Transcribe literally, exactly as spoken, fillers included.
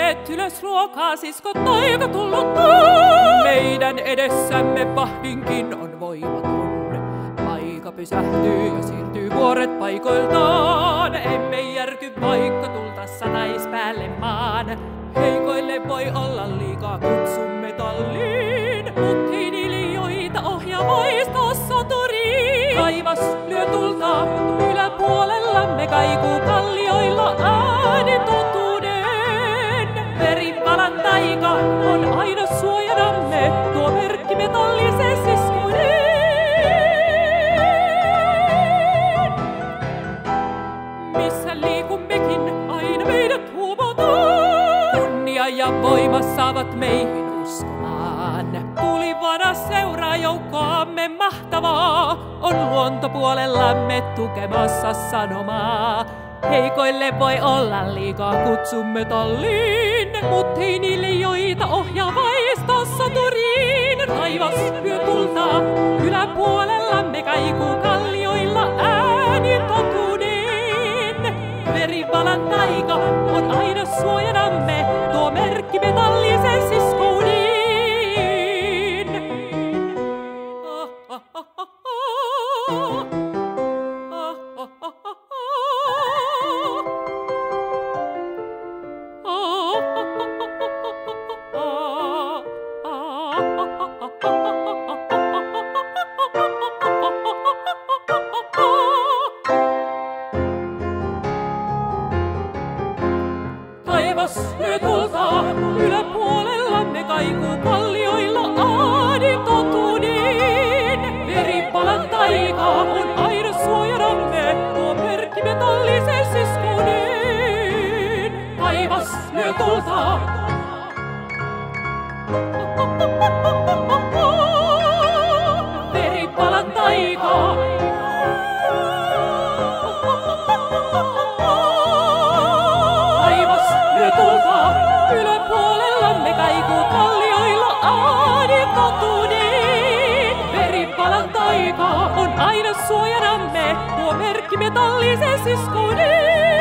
Nousseet ylös ruokaa, siskot, taika tullut taas. Meidän edessämme vahvinkin on voimaton. Aika pysähtyy ja siirtyy vuoret paikoiltaan. Emme järky, vaikka tulta satais päälle maan. Heikoille voi olla liikaa, kutsumme talliin. Mut ei niille, joita ohjaa vaistos soturiin. Taivas lyö tulta, yläpuolellamme kaikuu kallioilla ääni totuuden. Veripalan taika on aina suojanamme, tuo merkki metallisen siskouden. Missä liikummekin, aina meidät huumotaan. Kunnia ja voima saavat meihin uskomaan. Tulivana seuraa joukkoamme mahtavaa. On luontopuolellamme tukemassa sanomaa. Heikoille voi olla liikaa, kutsumme talliin. Mut ei niille, joita ohjaa vaistos soturiin. Taivas lyö tulta, yläpuolellamme kaikuu kallioilla ääni totuuden. Verivalan taika on aina suojanamme, tuo merkki metallisen siskouden. Ah, ah, ah, ah, ah. Taivas lyö tulta, yläpuolellamme kaikuu kallioilla ääni totuuden. Veripalan taika on aina suojanamme, tuo merkki metallisen siskouden. Taivas lyö tulta. Veripalan taika. Taivas lyö tulta, yläpuolellamme kaikuu kallioilla ääni totuuden. Veripalan taika on aina suojanamme, tuo merkki metallisen siskouden.